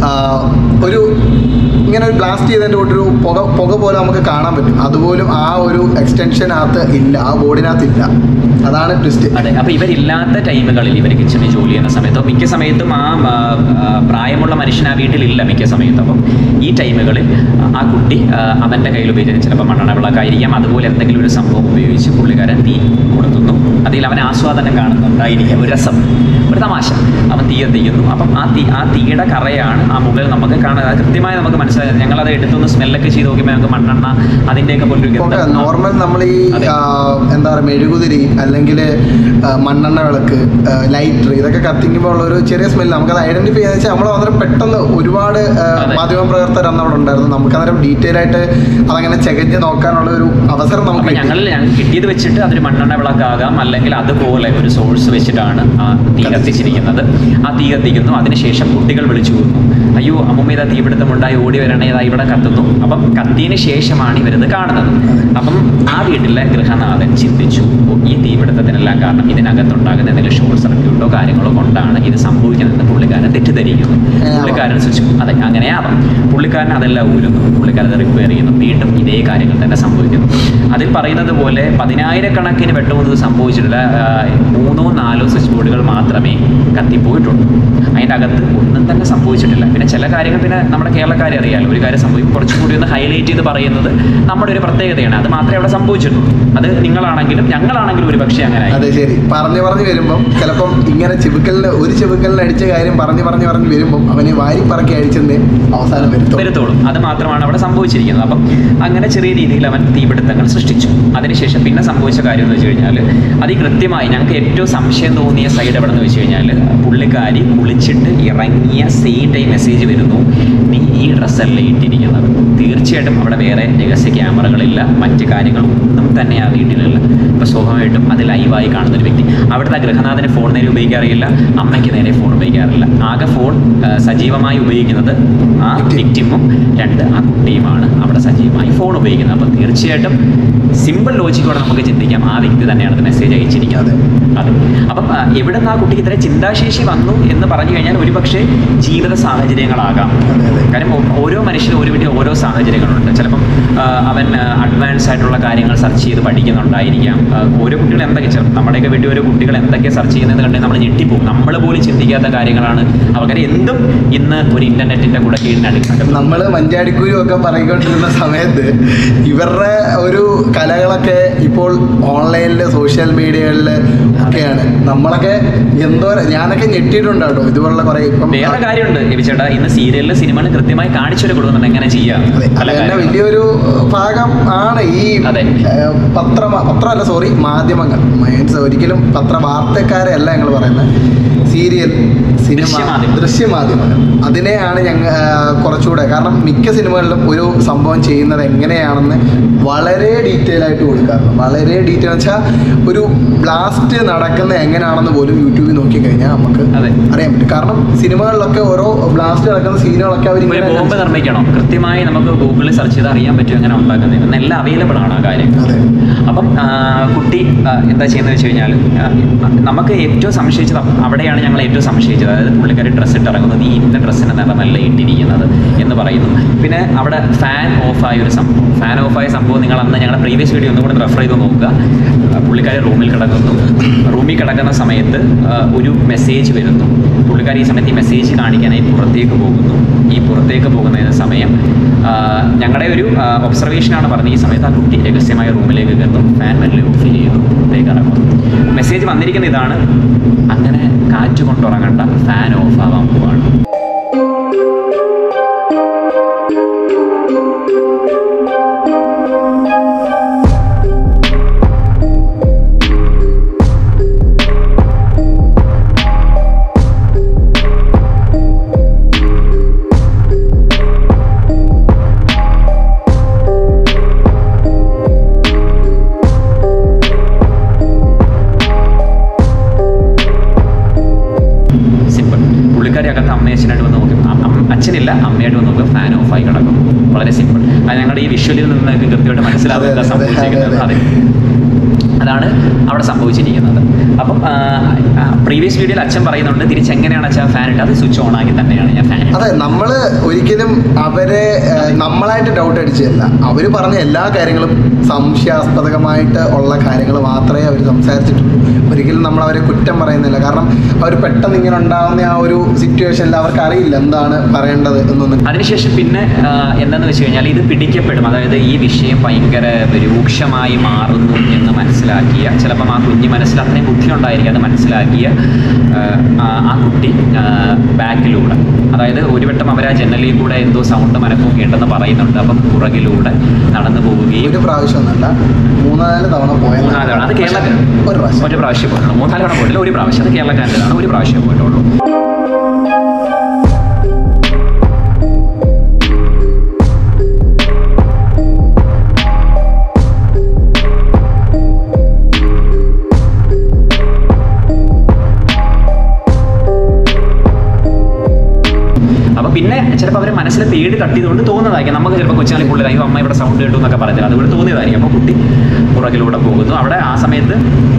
ഒരു ഇങ്ങനെ ഒരു ബ്ലാസ്റ്റ് ചെയ്തതിൻ്റെ കൂട്ടൊരു പുക പോലെ നമുക്ക് കാണാൻ പറ്റും. അതുപോലും ആ ഒരു എക്സ്റ്റൻഷനകത്ത് ഇല്ല, ആ ബോർഡിനകത്ത് ഇല്ല. അതാണ് ട്വിസ്റ്റ്. അതെ, അപ്പോൾ ഇവരില്ലാത്ത ടൈമുകളിൽ ഇവർ കിച്ചണിൽ ജോലി ചെയ്യുന്ന സമയത്തോ മിക്ക സമയത്തും ആ പ്രായമുള്ള മനുഷ്യൻ ആ വീട്ടിലില്ല മിക്ക സമയത്തും. അപ്പം ഈ ടൈമുകളിൽ ആ കുട്ടി അവൻ്റെ കയ്യിൽ ഉപയോഗിച്ച് ചിലപ്പോൾ മണ്ണെണ്ണ വിളക്കായിരിക്കാം, അതുപോലെ എന്തെങ്കിലും ഒരു സംഭവം ഉപയോഗിച്ച് പുള്ളിക്കാരൻ തീ കൊടുത്തുന്നു. അതിൽ അവൻ ആസ്വാദനം കാണുന്നുണ്ടായിരിക്കാം, ഒരു രസം, ഒരു തമാശ. അവൻ തീ കത്തിക്കുന്നു. അപ്പം ആ തീയുടെ കറയാണ് ആ മുകളിൽ നമുക്ക് കാണാൻ കൃത്യമായി നമുക്ക് മനസ്സിലായത്. ഞങ്ങളത് എടുത്തൊന്ന് സ്മെല്ലൊക്കെ ചെയ്ത് നോക്കിയപ്പോൾ ഞങ്ങൾക്ക് മണ്ണെണ്ണ അതിൻ്റെയൊക്കെ പോലും നോർമൽ നമ്മൾ ഈ എന്താ പറയുക മെഴുകുതിരി അല്ലെങ്കിൽ മണ്ണെണ്ണ വിളക്ക്, ലൈറ്റർ ഇതൊക്കെ കത്തിക്കുമ്പോൾ ഉള്ള ഒരു ചെറിയ സ്മെല്ല് നമുക്കത് ഐഡന്റിഫൈ ചെയ്യാന്ന് വെച്ചാൽ നമ്മൾ അന്നേരം പെട്ടെന്ന് ഒരുപാട് മാധ്യമ പ്രവർത്തകർ അന്ന് അവിടെ ഉണ്ടായിരുന്നു. നമുക്ക് അന്നേരം ഡീറ്റെയിൽ ആയിട്ട് അതങ്ങനെ ചെകഞ്ഞ് നോക്കാനുള്ള ഒരു അവസരം നമുക്ക് ഞങ്ങൾ കിട്ടിയത് വെച്ചിട്ട് അതൊരു മണ്ണെണ്ണ വിളക്കാകാം, അല്ലെങ്കിൽ അതുപോലെ ഒരു സോഴ്സ് വെച്ചിട്ടാണ് ആ തീ കത്തിച്ചിരിക്കുന്നത്. ആ തീ കത്തിക്കുന്നു. അതിനുശേഷം കുട്ടികൾ വിളിച്ചു പോകുന്നു, അയ്യോ അമ്മുമ്മ ഇതാ തീപിടുത്തമുണ്ടായി, ഓടി വരണേ, ഇതാ ഇവിടെ കത്തുന്നു. അപ്പം കത്തിയതിന് ശേഷമാണ് ഇവരത് കാണുന്നത്. അപ്പം ആ വീട്ടിലെ ഗൃഹനാഥൻ ചിന്തിച്ചു, ഈ തീപിടുത്തത്തിനെല്ലാം കാരണം ഇതിനകത്തുണ്ടാകുന്ന എന്തെങ്കിലും ഷോർട്ട് സർക്യൂട്ടോ കാര്യങ്ങളോ കൊണ്ടാണ് ഇത് സംഭവിക്കുന്നതെന്ന് പുള്ളിക്കാരൻ തെറ്റിദ്ധരിക്കുന്നു. പുള്ളിക്കാരൻ സ്വിച്ച് അതെ അങ്ങനെയാവാം. പുള്ളിക്കാരൻ അതെല്ലാം ഊരുന്നു, പുള്ളിക്കാരൻ അത് റിപ്പയർ ചെയ്യുന്നു. വീണ്ടും ഇതേ കാര്യങ്ങൾ തന്നെ സംഭവിക്കുന്നു. അതിൽ പറയുന്നത് പോലെ 10,000-കണക്കിന് വെട്ടുന്നത് സംഭവിച്ചിട്ടില്ല. 3-4 സ്വിച്ച് ബോർഡുകൾ മാത്രമേ കത്തിപ്പോയിട്ടുള്ളൂ. അതിൻ്റെ അകത്ത് ഒന്നും തന്നെ സംഭവിച്ചിട്ടില്ല. പിന്നെ ചില കാര്യങ്ങൾ പിന്നെ നമ്മുടെ കേരളക്കാരെ അറിയാമല്ലോ, ഒരു കാര്യം സംഭവിക്കും കുറച്ചുകൂടി ഒന്ന് ഹൈലൈറ്റ് ചെയ്ത് പറയുന്നത് നമ്മുടെ ഒരു പ്രത്യേകതയാണ്. അത് മാത്രമേ അവിടെ സംഭവിച്ചിട്ടുള്ളൂ. അത് നിങ്ങളാണെങ്കിലും ഞങ്ങളാണെങ്കിലും ഒരു പക്ഷേ അങ്ങനെ. അതെ, ശരി. പറഞ്ഞു വരുമ്പം ചിലപ്പം ഇങ്ങനെ ഒരു ചെവുക്കലിന് അടിച്ച കാര്യം പറഞ്ഞു വരുമ്പം അവനെ വാരി പറക്കി അടിച്ചെന്ന് അവസാനം വരത്തോളും. അത് മാത്രമാണ് അവിടെ സംഭവിച്ചിരിക്കുന്നത്. അപ്പം അങ്ങനെ ചെറിയ രീതിയിൽ അവൻ തീപിടുത്തങ്ങൾ സൃഷ്ടിച്ചു. അതിനുശേഷം പിന്നെ സംഭവിച്ച കാര്യം എന്ന് വെച്ച് കഴിഞ്ഞാൽ കൃത്യമായി ഞങ്ങൾക്ക് ഏറ്റവും സംശയം തോന്നിയ സൈഡ് എവിടെ എന്ന് വെച്ച് കഴിഞ്ഞാൽ പുള്ളിക്കാരി കുളിച്ചിട്ട് ഇറങ്ങിയ സെയിം ടൈം മെസ്സേജ് വരുന്നു, നീ ഈ ഡ്രസ്സല്ലേ ഇട്ടിരിക്കുന്നത്. തീർച്ചയായിട്ടും അവിടെ വേറെ രഹസ്യ ക്യാമറകളില്ല, മറ്റ് കാര്യങ്ങളൊന്നും തന്നെ ആ വീട്ടിലില്ല. അപ്പോൾ സ്വാഭാവികമായിട്ടും അത് ലൈവായി കാണുന്നൊരു വ്യക്തി. അവിടുത്തെ ഗൃഹനാഥന് ഫോൺ നേരെ ഉപയോഗിക്കാറില്ല, അമ്മയ്ക്ക് നേരെ ഫോൺ ഉപയോഗിക്കാറില്ല. ആകെ ഫോൺ സജീവമായി ഉപയോഗിക്കുന്നത് ആ വിക്ടിമും 2 ആ കുട്ടിയുമാണ് അവിടെ സജീവമായി ഫോൺ ഉപയോഗിക്കുന്നത്. അപ്പോൾ തീർച്ചയായിട്ടും സിമ്പിൾ ലോജിക്കോടെ നമുക്ക് ചിന്തിക്കാം ആ വ്യക്തി തന്നെയാണ് അത് മെസ്സേജ് അയച്ചിരിക്കുന്നത്. അതെ, അപ്പം എവിടെ നിന്ന് ആ കുട്ടിക്ക് ഇത്ര ചിന്താശേഷി വന്നു എന്ന് പറഞ്ഞു കഴിഞ്ഞാൽ ഒരുപക്ഷെ ജീവിത സാഹചര്യങ്ങളാകാം. കാരണം ഓരോ മനുഷ്യനും ഒരു വീട്ടിൽ ഓരോ സാഹചര്യങ്ങളുണ്ട്. ചിലപ്പം അവൻ അഡ്വാൻസ് ആയിട്ടുള്ള കാര്യങ്ങൾ സെർച്ച് ചെയ്ത് പഠിക്കുന്നുണ്ടായിരിക്കാം. ഓരോ കുട്ടികൾ എന്തൊക്കെ നമ്മുടെയൊക്കെ വീട്ടിൽ ഓരോ കുട്ടികൾ എന്തൊക്കെ സെർച്ച് ചെയ്യുന്നത് കണ്ടെങ്കിൽ നമ്മൾ ഞെട്ടിപ്പോകും. നമ്മൾ പോലും ചിന്തിക്കാത്ത കാര്യങ്ങളാണ് അവർ എന്തും ഇന്ന് ഒരു ഇന്റർനെറ്റിന്റെ കൂടെ കീഴിനടുക്കുന്നത്. നമ്മൾ മഞ്ചാടിക്കുരു ഒക്കെ പറഞ്ഞുകൊണ്ടിരുന്ന സമയത്ത് ഇവരുടെ ഒരു കലകളൊക്കെ ഇപ്പോൾ ഓൺലൈനിൽ സോഷ്യൽ മീഡിയകളിൽ ഒക്കെയാണ്. നമ്മളൊക്കെ ഞാനൊക്കെ ഞെട്ടിയിട്ടുണ്ട് കേട്ടോ ഇതുപോലുള്ള കുറെ. വേറെ കാര്യമുണ്ട് ചേട്ടാ, ഇന്ന് സീരിയലിൽ സിനിമകൾ കൃത്യമായി കാണിച്ചു കൊടുക്കുന്നുണ്ട് എങ്ങനെ ചെയ്യാം. അതന്നെ വലിയൊരു ഭാഗം ആണ് ഈ പത്രമല്ല, മാധ്യമങ്ങൾ മീൻസ് ഒരിക്കലും പത്രവാർത്തക്കാരെ അല്ല ഞങ്ങൾ പറയുന്നത്, സീരിയൽ, സിനിമ, ദൃശ്യമാധ്യമങ്ങൾ അതിനെയാണ് ഞങ്ങൾ കുറച്ചുകൂടെ. കാരണം മിക്ക സിനിമകളിലും ഒരു സംഭവം ചെയ്യുന്നത് എങ്ങനെയാണെന്ന് വളരെ ഡീറ്റെയിൽ ആയിട്ട് കൊടുക്കാറുണ്ട്. വളരെ ഡീറ്റെയിൽ വെച്ചാൽ ഒരു ബ്ലാസ്റ്റ് നടക്കുന്നത് എങ്ങനെയാണെന്ന് പോലും യൂട്യൂബിൽ നോക്കിക്കഴിഞ്ഞാൽ നമുക്ക് അറിയാൻ പറ്റും. കാരണം സിനിമകളിലൊക്കെ ഓരോ ബ്ലാസ്റ്റ് നടക്കുന്ന സീനുകളൊക്കെ അവർ ബോംബ് നിർമ്മിക്കണം കൃത്യമായി നമുക്ക് ഗൂഗിളിൽ സെർച്ച് ചെയ്ത് അറിയാൻ പറ്റും എങ്ങനെ ഉണ്ടാക്കുന്നത് എന്നെല്ലാം അവൈലബിൾ ആണ് ആ കാര്യം. അപ്പം കുട്ടി എന്താ ചെയ്യുന്നത് വെച്ച് കഴിഞ്ഞാൽ നമുക്ക് ഏറ്റവും സംശയിച്ചത് അവിടെയാണ് ഞങ്ങൾ ഏറ്റവും സംശയിച്ചത്. അതായത് പുള്ളിക്കാരി ഡ്രസ്സ് ഇട്ടിറങ്ങുന്നത് ഈ ഇന്ന ഡ്രസ്സിന് നിറമല്ല ഇട്ടിരിക്കുന്നത് എന്ന് പറയുന്നു. പിന്നെ അവിടെ ഫാൻ ഓഫായ ഒരു സംഭവം, ഫാൻ ഓഫായ സംഭവം നിങ്ങൾ അന്ന് ഞങ്ങളുടെ പ്രീവിയസ് വീഡിയോ ഒന്നും കൂടെ റെഫർ ചെയ്ത് നോക്കുക. പുള്ളിക്കാരി റൂമിൽ കിടക്കുന്നു. റൂമിൽ കിടക്കുന്ന സമയത്ത് ഒരു മെസ്സേജ് വരുന്നു. പുള്ളിക്കാരി ഈ സമയത്ത് ഈ മെസ്സേജ് കാണിക്കാനായി പുറത്തേക്ക് പോകുന്നു. ഈ പുറത്തേക്ക് പോകുന്നതിന് സമയം ഞങ്ങളുടെ ഒരു ഒബ്സർവേഷനാണ് പറഞ്ഞത്. ഈ സമയത്ത് ആ കുട്ടി രഹസ്യമായ റൂമിലേക്ക് കയറുന്നു, ഫാൻ മെല്ലെ ഓഫ് ചെയ്യുന്നു, പുറത്തേക്ക് ഇറങ്ങുന്നു. മെസ്സേജ് വന്നിരിക്കുന്ന ഇതാണ്, അങ്ങനെ കാറ്റ് കൊണ്ടുറങ്ങണ്ട, ഫാൻ ഓഫ് ആവാൻ പോവാണ്. അച്ഛനില്ല, അമ്മയായിട്ട് വന്ന് നോക്കുക, ഫാൻ ഓഫായി കിടക്കും. വളരെ സിമ്പിൾ. അത് ഞങ്ങളുടെ ഈ വിഷ്വലിൽ നിന്ന് കൃത്യമായിട്ട് മനസ്സിലാവുക സംഭവിച്ചിരിക്കുന്നത്. അതെ, അതാണ് അവിടെ സംഭവിച്ചിരിക്കുന്നത്. അപ്പം പ്രീവിയസ് വീഡിയോയിൽ അച്ഛൻ പറയുന്നുണ്ട് തിരിച്ചെങ്ങനെയാണ് അച്ഛൻ ഫാൻ ഇട്ട്, അത് സ്വിച്ച് ഓൺ ആക്കി തന്നെയാണ് ഞാൻ ഫാൻ. അതെ, നമ്മൾ ഒരിക്കലും അവരെ നമ്മളായിട്ട് ഡൗട്ട് അടിച്ചതല്ല. അവർ പറഞ്ഞ എല്ലാ കാര്യങ്ങളും സംശയാസ്പദമായിട്ട് ഉള്ള കാര്യങ്ങൾ മാത്രമേ അവർ സംസാരിച്ചിട്ടുള്ളൂ. ഒരിക്കലും നമ്മൾ അവരെ കുറ്റം പറയുന്നില്ല. കാരണം അവർ പെട്ടെന്ന് ഇങ്ങനെ ഉണ്ടാകുന്ന ആ ഒരു സിറ്റുവേഷനിൽ അവർക്ക് അറിയില്ല എന്താണ് പറയേണ്ടത് എന്നൊന്നും. അതിനുശേഷം പിന്നെ എന്താണെന്ന് വെച്ച് കഴിഞ്ഞാൽ ഇത് പിടിക്കപ്പെടും. അതായത് ഈ വിഷയം ഭയങ്കര രൂക്ഷമായി മാറുന്നു എന്ന് മനസ്സിലാക്കിയ, ചിലപ്പം ആ കുഞ്ഞ് മനസ്സിൽ അത്രയും ബുദ്ധി ഉണ്ടായിരിക്കും, അത് മനസ്സിലാക്കിയ ആ കുട്ടി ബാക്കിലൂടെ, അതായത് ഒരു വട്ടം അവർ ആ ജനലിൽ കൂടെ എന്തോ സൗണ്ട് മനക്കൊക്കെ ഉണ്ടെന്ന് പറയുന്നുണ്ട്. അപ്പം പുറകിലൂടെ നടന്നു പോവുകയും, ഒരു പ്രാവശ്യം ഒന്നല്ല 3-4 തവണ പോയ, 3-4 തവണ, അത് കേരളത്തിൽ ഒരു പ്രാവശ്യം പോയിട്ടുള്ളൂ. 3-4 തവണ പോയിട്ടില്ല, ഒരു പ്രാവശ്യം. അത് കേരളക്കാരൻ്റെതാണ്, ഒരു പ്രാവശ്യം പോയിട്ടുള്ളൂ. പിന്നെ ചിലപ്പോൾ അവർ മനസ്സിലെ പേടി തട്ടിയതുകൊണ്ട് തോന്നുന്നതായിരിക്കും. നമുക്ക് ചിലപ്പോൾ കൊച്ചുനാളി പുള്ളിലായിരിക്കും അമ്മ ഇവിടെ സൗണ്ട് കേട്ടു എന്നൊക്കെ പറഞ്ഞത്, അതുകൊണ്ട് തോന്നിയതായിരിക്കും. അപ്പോൾ കുട്ടി പുറകിലൂടെ പോകുന്നു. അവിടെ ആ സമയത്ത്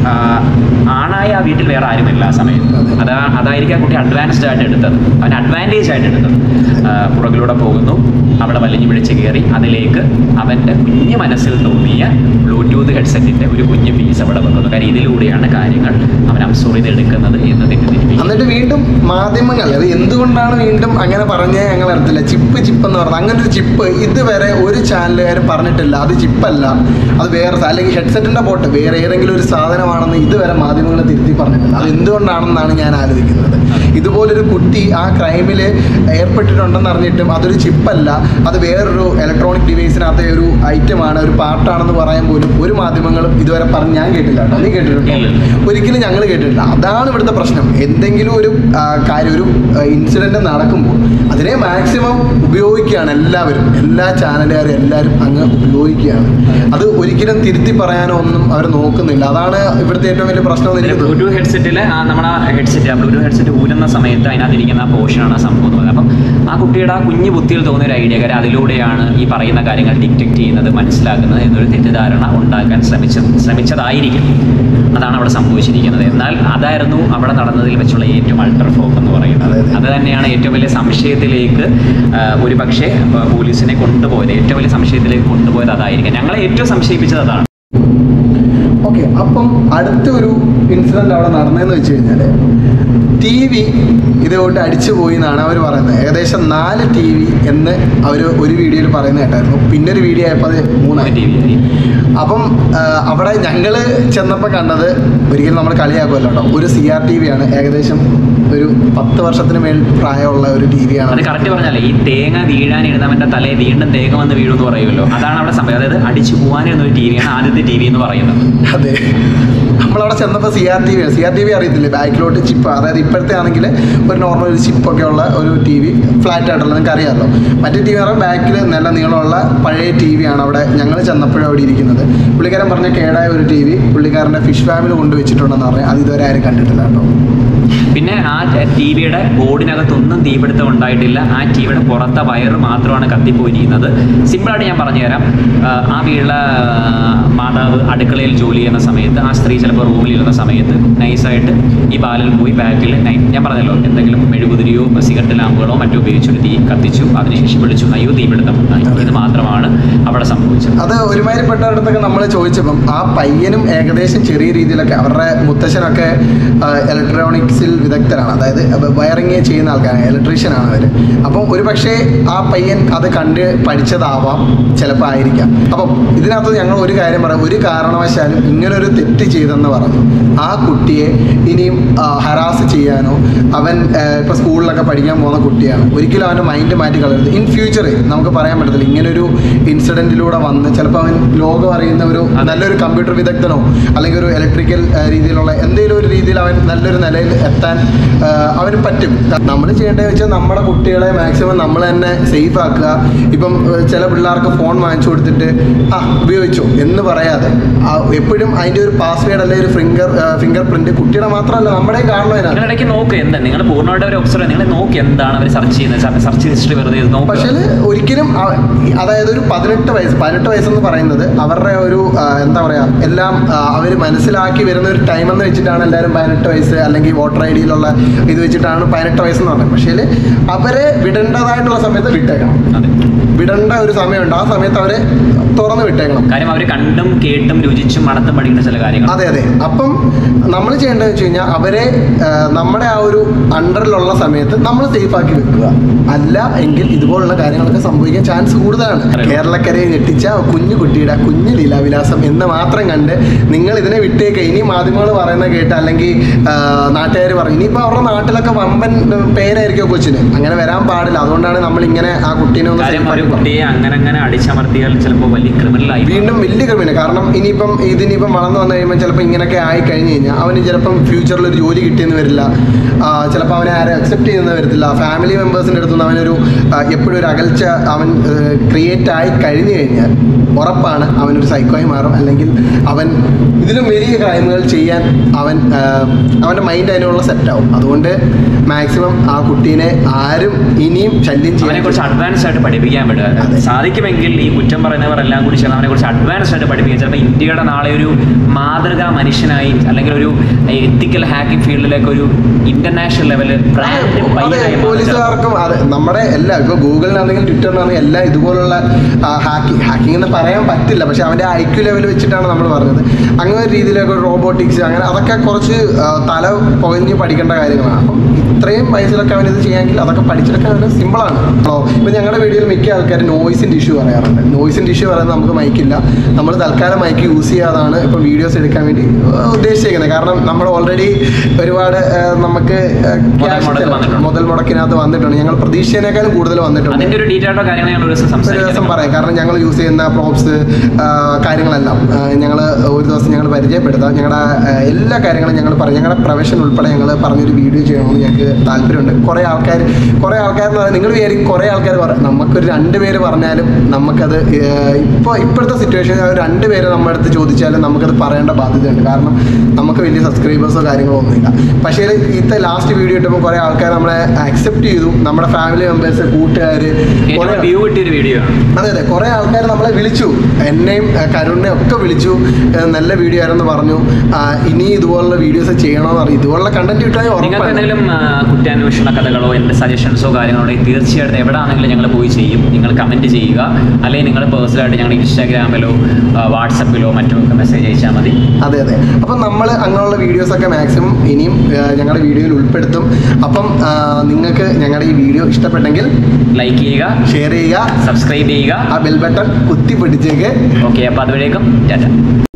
ആണായ ആ വീട്ടിൽ വേറെ ആരുമില്ല ആ സമയത്ത്. അതായിരിക്കും ആ കുട്ടി അഡ്വാൻസ്ഡ് ആയിട്ട് എടുത്തത്, അവൻ അഡ്വാൻറ്റേജ് ആയിട്ട് എടുത്തത്. പുറകിലൂടെ പോകുന്നു, അവിടെ വലിഞ്ഞു പിടിച്ച് കയറി അതിലേക്ക് അവൻ്റെ കുഞ്ഞു മനസ്സിൽ തോന്നിയ ബ്ലൂടൂത്ത് ഹെഡ്സെറ്റിൻ്റെ ഒരു കുഞ്ഞു പീസ് അവിടെ വെക്കുന്നു. കാര്യം ഇതിലൂടെയാണ് കാര്യങ്ങൾ അവൻ അബ്സോർവ് ചെയ്തെടുക്കുന്നത് എന്ന് തെറ്റിദ്ധരിപ്പിക്കും. എന്നിട്ട് വീണ്ടും മാധ്യമങ്ങൾ അത് എന്തുകൊണ്ടാണ് വീണ്ടും അങ്ങനെ പറഞ്ഞേ ഞങ്ങൾ അറിയത്തില്ല. ചിപ്പ് എന്ന് പറഞ്ഞാൽ അങ്ങനെ ഒരു ചിപ്പ് ഇതുവരെ ഒരു ചാനലുകാരും പറഞ്ഞിട്ടില്ല. അത് ചിപ്പല്ല, അത് വേറെ, അല്ലെങ്കിൽ ഹെഡ്സെറ്റിൻ്റെ പോട്ട് വേറെ ഏതെങ്കിലും ഒരു സാധനമാണെന്ന് ഇതുവരെ മാധ്യമങ്ങൾ തിരുത്തി പറഞ്ഞിട്ടില്ല. അത് എന്തുകൊണ്ടാണെന്നാണ് ഞാൻ ആലോചിക്കുന്നത്. ഇതുപോലൊരു കുട്ടി ആ ക്രൈമിൽ ഏർപ്പെട്ടിട്ടുണ്ടെന്ന് അറിഞ്ഞിട്ടും അതൊരു ചിപ്പല്ല, അത് വേറൊരു ഇലക്ട്രോണിക് ഡിവൈസിനകത്തെ ഒരു ഐറ്റമാണ്, ഒരു പാർട്ടാണെന്ന് പറയാൻ പോലും ഒരു മാധ്യമങ്ങളും ഇതുവരെ പറഞ്ഞ് ഞാൻ കേട്ടില്ല കേട്ടോ. നീ കേട്ടിട്ടുണ്ടോ? ഒരിക്കലും ഞങ്ങൾ കേട്ടിട്ടില്ല. അതാണ് ഇവിടുത്തെ പ്രശ്നം. എന്തെങ്കിലും ഒരു കാര്യം, ഒരു ഇൻസിഡൻറ്റ് നടക്കുമ്പോൾ അതിനെ മാക്സിമം ഉപയോഗിക്കുകയാണ് എല്ലാവരും, എല്ലാ ചാനലുകാരും എല്ലാവരും അങ്ങ് ഉപയോഗിക്കുകയാണ്. അത് ഒരിക്കലും തിരുത്തി പറയാനോ ഒന്നും അവർ നോക്കുന്നില്ല. അതാണ് ഇവിടുത്തെ ഏറ്റവും വലിയ പ്രശ്നം. ബ്ലൂടൂത്ത് ഹെഡ്സെറ്റിൽ നമ്മുടെ ബ്ലൂടൂത്ത് ഹെഡ്സെറ്റ് ഊരുന്ന സമയത്ത് അതിനകത്തിരിക്കുന്ന ആ പോർഷനാണ് ആ സംഭവം എന്ന് പറയുന്നത്. അപ്പം ആ കുട്ടിയുടെ ആ കുഞ്ഞു ബുദ്ധിയിൽ തോന്നിയ ഒരു ഐഡിയ, കാര്യം അതിലൂടെയാണ് ഈ പറയുന്ന കാര്യങ്ങൾ ഡിറ്റക്ട് ചെയ്യുന്നത്, മനസ്സിലാക്കുന്നത് എന്നൊരു തെറ്റിദ്ധാരണ ഉണ്ടാക്കാൻ ശ്രമിച്ചതായിരിക്കും. അതാണ് അവിടെ സംഭവിച്ചിരിക്കുന്നത്. എന്നാൽ അതായിരുന്നു അവിടെ നടന്നതിൽ വെച്ചുള്ള ഏറ്റവും അൾട്ടർ ഫ്ലോപ്പ് എന്ന് പറയുന്നത്. അത് തന്നെയാണ് ഏറ്റവും വലിയ സംശയത്തിലേക്ക് ഒരു പക്ഷേ പോലീസിനെ കൊണ്ടുപോയത്. ഏറ്റവും വലിയ സംശയത്തിലേക്ക് കൊണ്ടുപോയത് അതായിരിക്കും. ഞങ്ങളെ ഏറ്റവും സംശയിപ്പിച്ചത് അതാണ്. ഓക്കെ, അപ്പം അടുത്തൊരു ഇൻസിഡൻറ്റ് അവിടെ നടന്നതെന്ന് വെച്ച് കഴിഞ്ഞാൽ TV ഇതുകൊണ്ട് അടിച്ചു പോയി എന്നാണ് അവർ പറയുന്നത്. ഏകദേശം 4 TV എന്ന് അവർ ഒരു വീഡിയോയിൽ പറയുന്നത് കേട്ടായിരുന്നു. പിന്നെ ഒരു വീഡിയോ ആയപ്പോൾ അത് 3 TV ആയി. അപ്പം അവിടെ ഞങ്ങൾ ചെന്നപ്പോൾ കണ്ടത്, ഒരിക്കലും നമ്മൾ കളിയാക്കുമല്ലോ കേട്ടോ, ഒരു CRTV ആണ്. ഏകദേശം ഒരു 10 വർഷത്തിന് മേൽ പ്രായമുള്ള ഒരു TV ആണ്. അത് കറക്റ്റ് പറഞ്ഞാലേ, ഈ തേങ്ങ വീഴാനിരുന്നവൻ്റെ തലയിൽ വീണ്ടും തേങ്ങ വന്ന് വീഴുമെന്ന് പറയുമല്ലോ, അതാണ് അവിടെ സംഭവം. അതായത് അടിച്ചു പോകാനിരുന്ന ഒരു TV ആണ് ആദ്യത്തെ TV എന്ന് പറയുന്നത്. അതെ, അവിടെ ചെന്നപ്പോൾ CRTV അറിയത്തില്ലേ, ബാക്കിലോട്ട് ചിപ്പ്, അതായത് ഇപ്പോഴത്തെ ആണെങ്കിൽ ഒരു നോർമൽ ഒരു ചിപ്പൊക്കെ ഉള്ള ഒരു TV, ഫ്ലാറ്റ് ആയിട്ടുള്ള നിങ്ങൾക്ക് അറിയാമല്ലോ. മറ്റേ TV പറഞ്ഞാൽ ബാക്കിൽ നല്ല നീളമുള്ള പഴയ TV ആണ് അവിടെ ഞങ്ങൾ ചെന്നപ്പോഴും അവിടെ ഇരിക്കുന്നത്. പുള്ളിക്കാരൻ പറഞ്ഞ കേടായ ഒരു TV പുള്ളിക്കാരൻ്റെ ഫിഷ് ഫാമിൽ കൊണ്ടുവച്ചിട്ടുണ്ടെന്ന് പറഞ്ഞാൽ അത് ഇതുവരെ ആരും കണ്ടിട്ടില്ല കേട്ടോ. പിന്നെ ആ ടിവിയുടെ ബോർഡിനകത്തൊന്നും തീപിടുത്തം ഉണ്ടായിട്ടില്ല. ആ ടിവിയുടെ പുറത്തെ വയറ് മാത്രമാണ് കത്തിപ്പോയിരിക്കുന്നത്. സിമ്പിളായിട്ട് ഞാൻ പറഞ്ഞുതരാം. ആ വീട്ടിലെ മാതാവ് അടുക്കളയിൽ ജോലി ചെയ്യുന്ന സമയത്ത് ആ സ്ത്രീ ചിലപ്പോൾ റൂമിലിരുന്ന സമയത്ത് നൈസായിട്ട് ഈ ബാലിൽ പോയി ബാക്കിൽ ഞാൻ പറഞ്ഞല്ലോ എന്തെങ്കിലും മെഴുകുതിരിയോ സിഗരറ്റ് ലാമ്പുകളോ മറ്റോ ഉപയോഗിച്ചൊരു തീ കത്തിച്ചു. അതിനുശേഷം വിളിച്ചു അയ്യോ തീപിടുത്തം ഉണ്ടായി. ഇത് മാത്രമാണ് അവിടെ സംഭവിച്ചത്. അത് ഒരുമാതിരിപ്പെട്ടടുത്തൊക്കെ നമ്മൾ ചോദിച്ചപ്പം ആ പയ്യനും ഏകദേശം ചെറിയ രീതിയിലൊക്കെ അവരുടെ മുത്തശ്ശനൊക്കെ ഇലക്ട്രോണിക്സിൽ വിദഗ്ധരാണ്, അതായത് വയറിങ് ചെയ്യുന്ന ആൾക്കാരാണ്, ഇലക്ട്രീഷ്യനാണ് അവർ. അപ്പം ഒരു പക്ഷേ ആ പയ്യൻ അത് കണ്ട് പഠിച്ചതാവാം, ചിലപ്പോൾ ആയിരിക്കാം. അപ്പം ഇതിനകത്ത് ഞങ്ങൾ ഒരു കാര്യം പറയാം, ഒരു കാരണവശാലും ഇങ്ങനൊരു തെറ്റ് ചെയ്തെന്ന് പറഞ്ഞു ആ കുട്ടിയെ ഇനിയും ഹരാസ് ചെയ്യാനോ, അവൻ ഇപ്പോൾ സ്കൂളിലൊക്കെ പഠിക്കാൻ പോകുന്ന കുട്ടിയാണ്, ഒരിക്കലും അവൻ്റെ മൈൻഡ് മാറ്റി കളയരുത്. ഇൻ ഫ്യൂച്ചറിൽ നമുക്ക് പറയാൻ പറ്റത്തില്ല, ഇങ്ങനൊരു ഇൻസിഡൻറ്റിലൂടെ വന്ന് ചിലപ്പോൾ അവൻ ലോകം അറിയുന്ന ഒരു നല്ലൊരു കമ്പ്യൂട്ടർ വിദഗ്ധനോ അല്ലെങ്കിൽ ഒരു ഇലക്ട്രിക്കൽ രീതിയിലുള്ള എന്തെങ്കിലും ഒരു രീതിയിൽ അവൻ നല്ലൊരു നിലയിൽ എത്താൻ അവന് പറ്റും. നമ്മൾ ചെയ്യേണ്ടതെന്ന് വെച്ചാൽ നമ്മുടെ കുട്ടികളെ മാക്സിമം നമ്മൾ തന്നെ സേഫ് ആക്കുക. ഇപ്പം ചില പിള്ളേർക്ക് ഫോൺ വാങ്ങിച്ചു കൊടുത്തിട്ട് ഉപയോഗിച്ചോ എന്ന് പറയാതെ എപ്പോഴും അതിൻ്റെ ഒരു പാസ്വേഡ് അല്ലെങ്കിൽ ഒരു ഫിംഗർ പ്രിന്റ് കുട്ടിയുടെ മാത്രമല്ല നമ്മുടെ കാണുന്നതിനാണ്. ഇടയ്ക്ക് നോക്ക് എന്താ നിങ്ങൾ പൂർണ്ണമായിട്ട് ഒരു ഒബ്സർവ് നിങ്ങൾ നോക്കി എന്താണ് അവർ സെർച്ച് ചെയ്യുന്നത്, സെർച്ച് ഹിസ്റ്ററി വെറുതെ നോക്കും. പക്ഷേ ഒരിക്കലും അതായത് ഒരു 18 വയസ്സെന്ന് പറയുന്നത് അവരുടെ ഒരു എന്താ പറയുക എല്ലാം അവർ മനസ്സിലാക്കി വരുന്ന ഒരു ടൈം എന്ന് വെച്ചിട്ടാണ് എല്ലാവരും 18 വയസ്സ് അല്ലെങ്കിൽ വോട്ടർ ID യിലുള്ള ഇത് വെച്ചിട്ടാണ് 18 വയസ്സെന്ന് പറഞ്ഞത്. പക്ഷേ അവരെ വിടേണ്ടതായിട്ടുള്ള സമയത്ത് വിട്ടേക്കണം. വിടേണ്ട ഒരു സമയമുണ്ട്, ആ സമയത്ത് അവരെ തുറന്ന് വിട്ടേക്കണം. കാര്യം അവർ കണ്ടും കേട്ടും രുചിച്ചും മണത്തും പഠിക്കുന്ന ചില കാര്യങ്ങൾ. അതെ. അപ്പം നമ്മൾ ചെയ്യേണ്ടതെന്ന് വെച്ച് കഴിഞ്ഞാൽ അവരെ നമ്മുടെ ആ ഒരു അണ്ടറിലുള്ള സമയത്ത് നമ്മൾ സേഫ് ആക്കി വെക്കുക. അല്ല എങ്കിൽ ഇതുപോലുള്ള കാര്യങ്ങളൊക്കെ സംഭവിക്കാൻ ചാൻസ് കൂടുതലാണ്. കേരളക്കരയെ ഞെട്ടിച്ച കുഞ്ഞു കുട്ടിയുടെ കുഞ്ഞു ലീലാവിലാസം എന്ന് മാത്രം കണ്ട് നിങ്ങൾ ഇതിനെ വിട്ടേക്കുക. ഇനി മാധ്യമങ്ങൾ പറയുന്ന കേട്ട് അല്ലെങ്കിൽ നാട്ടുകാർ പറയും, ഇനിയിപ്പോൾ അവരുടെ നാട്ടിലൊക്കെ വമ്പൻ പേരായിരിക്കും കൊച്ചിന്, അങ്ങനെ വരാൻ പാടില്ല. അതുകൊണ്ടാണ് നമ്മൾ ഇങ്ങനെ ആ കുട്ടീനെ ഒന്ന് കുട്ടിയെ അങ്ങനെ അടിച്ചമർത്തിയാൽ ചിലപ്പോൾ വലിയ ക്രിമിനലായി, വീണ്ടും വലിയ ക്രിമിനൽ. കാരണം ഇതിനിപ്പം വളർന്നു വന്നു കഴിയുമ്പോൾ ചിലപ്പോൾ ഇങ്ങനെയൊക്കെ ആയി കഴിഞ്ഞ് കഴിഞ്ഞാൽ അവന് ചിലപ്പം ഫ്യൂച്ചറിൽ ഒരു ജോലി കിട്ടിയെന്ന് വരില്ല, ചിലപ്പോൾ അവനെ ആരും അക്സെപ്റ്റ് ചെയ്യുന്നത് വരത്തില്ല. ഫാമിലി മെമ്പേഴ്സിൻ്റെ അടുത്തുനിന്ന് അവനൊരു എപ്പോഴും ഒരു അകൽച്ച അവൻ ക്രിയേറ്റ് ആയി കഴിഞ്ഞു കഴിഞ്ഞാൽ ഉറപ്പാണ് അവനൊരു സൈക്കോയി മാറും. അല്ലെങ്കിൽ അവൻ ഇതിലും വലിയ ക്രൈമുകൾ ചെയ്യാൻ അവൻ്റെ മൈൻഡ് അതിനുള്ള സെറ്റാവും. അതുകൊണ്ട് മാക്സിമം ആ കുട്ടീനെ ആരും ഇനിയും ശല്യം ചെയ്യാൻ കുറച്ച് അഡ്വാൻസ് ആയിട്ട് പഠിപ്പിക്കാൻ പറ്റുക. സാധിക്കുമെങ്കിൽ ഈ കുറ്റം പറയുന്നവർ എല്ലാം കൂടി ചേർന്ന് അവനെ കുറിച്ച് അഡ്വാൻസ് ആയിട്ട് പഠിപ്പിക്കുക. ചിലപ്പോൾ ഇന്ത്യയുടെ നാളെ ഒരു മാതൃകാ മനുഷ്യനായി അല്ലെങ്കിൽ ഒരു എത്തിക്കൽ ഹാക്കിംഗ് ഫീൽഡിലേക്ക് ഒരു ഇന്റർനാഷണൽ ലെവല് പോലീസുകാർക്കും അതെ നമ്മുടെ എല്ലാ ഇപ്പോൾ ഗൂഗിളിനാണെങ്കിലും ട്വിറ്ററിനാണെങ്കിലും എല്ലാം ഇതുപോലുള്ള ഹാക്കിംഗ് എന്ന് പറയാൻ പറ്റില്ല, പക്ഷെ അവൻ്റെ IQ ലെവൽ വെച്ചിട്ടാണ് നമ്മൾ പറഞ്ഞത്. അങ്ങനെ ഒരു രീതിയിലൊക്കെ റോബോട്ടിക്സ് അങ്ങനെ അതൊക്കെ കുറച്ച് തല പുകഞ്ഞ് പഠിക്കേണ്ട കാര്യങ്ങളാണ്. അപ്പം ഇത്രയും വയസ്സിലൊക്കെ അവൻ ഇത് ചെയ്യാമെങ്കിൽ അതൊക്കെ പഠിച്ചെടുക്കാൻ അവന് സിമ്പിളാണ്. ഇപ്പം ഞങ്ങളുടെ വീഡിയോയിൽ മിക്ക ആൾക്കാർ നോയ്സിൻ്റെ ഇഷ്യൂ പറയാറുണ്ട്. നോയ്സിൻ്റെ ഇഷ്യൂ പറയുന്നത് നമുക്ക് മൈക്കില്ല, നമ്മൾ തൽക്കാലം മൈക്ക് യൂസ് ചെയ്യാതാണ് ഇപ്പോൾ വീഡിയോസ് എടുക്കാൻ വേണ്ടി ഉദ്ദേശിച്ചിരിക്കുന്നത്. കാരണം നമ്മൾ ഓൾറെഡി ഒരുപാട് നമുക്ക് മുതൽ മുടക്കിനകത്ത് വന്നിട്ടുണ്ട്, ഞങ്ങൾ പ്രതീക്ഷേനേക്കാളും കൂടുതൽ വന്നിട്ടുണ്ട്. ഒരു ദിവസം പറയാം, കാരണം ഞങ്ങൾ യൂസ് ചെയ്യുന്ന പ്രോപ്സ് കാര്യങ്ങളെല്ലാം ഒരു ദിവസം ഞങ്ങൾ പരിചയപ്പെടുത്താം. ഞങ്ങളുടെ എല്ലാ കാര്യങ്ങളും ഞങ്ങൾ പറയും, ഞങ്ങളുടെ പ്രൊഫഷൻ ഉൾപ്പെടെ ഞങ്ങൾ പറഞ്ഞൊരു വീഡിയോ ചെയ്യണമെന്ന് ഞങ്ങൾക്ക് താല്പര്യമുണ്ട്. കുറേ ആൾക്കാർ എന്ന് പറഞ്ഞാൽ നിങ്ങൾ വിചാരിക്കും കുറേ ആൾക്കാർ പറയും, നമുക്കൊരു 2 പേര് പറഞ്ഞാലും നമുക്കത് ഇപ്പോഴത്തെ സിറ്റുവേഷനിൽ 2 പേര് നമ്മുടെ അടുത്ത് ചോദിച്ചാലും നമുക്കത് പറയേണ്ട ബാധ്യതയുണ്ട്. കാരണം നമുക്ക് വലിയ സബ്സ്ക്രൈബേഴ്സോ കാര്യങ്ങളോ ഒന്നുമില്ല. പക്ഷേ ഇത് ലാസ്റ്റ് വീഡിയോ ഇട്ടപ്പോൾ കുറേ ആൾക്കാർ നമ്മളെ അക്സെപ്റ്റ് ചെയ്തു. നമ്മുടെ ഫാമിലി മെമ്പേഴ്സ്, കൂട്ടുകാർ, അതെ കുറേ ആൾക്കാർ നമ്മളെ വിളിച്ചു, എന്നെയും കരുണിനെ ഒക്കെ വിളിച്ചു, നല്ല വീഡിയോ ആയിരുന്നു പറഞ്ഞു, ഇനി ഇതുപോലുള്ള വീഡിയോസ് ചെയ്യണമെന്ന് പറയും. ഇതുപോലുള്ള കണ്ടന്റ് കിട്ടാൻ എന്തെങ്കിലും കുറ്റാന്വേഷണ കഥകളോ എൻ്റെ സജഷൻസോ കാര്യങ്ങളോ തീർച്ചയായിട്ടും എവിടെ ആണെങ്കിലും ഞങ്ങൾ പോയി ചെയ്യും. നിങ്ങൾ കമൻറ്റ് ചെയ്യുക, അല്ലെങ്കിൽ നിങ്ങൾ പേഴ്സണലായിട്ട് ഞങ്ങളുടെ ഇൻസ്റ്റാഗ്രാമിലോ വാട്സപ്പിലോ മറ്റുമൊക്കെ മെസ്സേജ് അയച്ചാൽ മതി. അതെ. അപ്പം നമ്മൾ അങ്ങനെയുള്ള വീഡിയോസൊക്കെ മാക്സിമം ഇനിയും ഞങ്ങളുടെ വീഡിയോയിൽ ഉൾപ്പെടുത്തും. അപ്പം നിങ്ങൾക്ക് ഞങ്ങളുടെ ഈ വീഡിയോ ഇഷ്ടപ്പെട്ടെങ്കിൽ ലൈക്ക് ചെയ്യുക, ഷെയർ ചെയ്യുക, സബ്സ്ക്രൈബ് ചെയ്യുക, ആ ബെൽ ബട്ടൺ കുത്തി പിടിച്ചേക്ക്. ഓക്കെ, അപ്പോൾ അതുവരേക്കും ടാറ്റ.